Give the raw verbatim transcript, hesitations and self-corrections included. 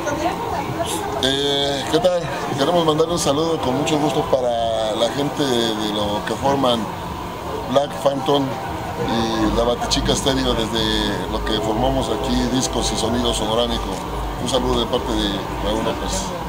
Eh, ¿Qué tal? Queremos mandar un saludo con mucho gusto para la gente de lo que forman Black Phantom y la Batichica Stereo, desde lo que formamos aquí, discos y sonido sonorámico. Un saludo de parte de Raúl López.